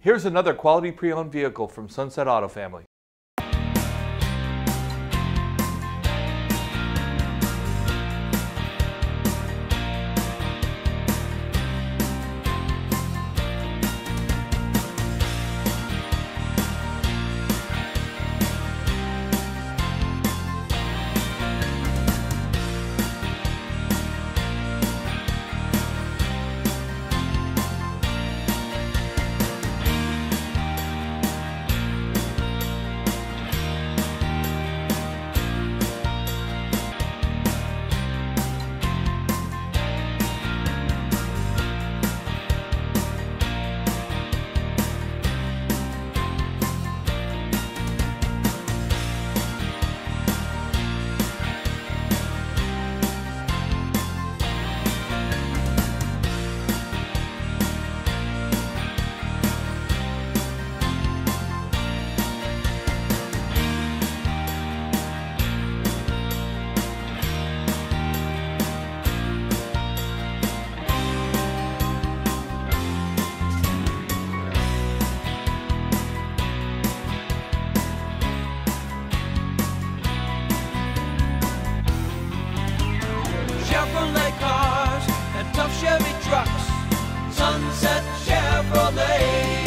Here's another quality pre-owned vehicle from Sunset Auto Family. Chevrolet cars and tough Chevy trucks. Sunset Chevrolet.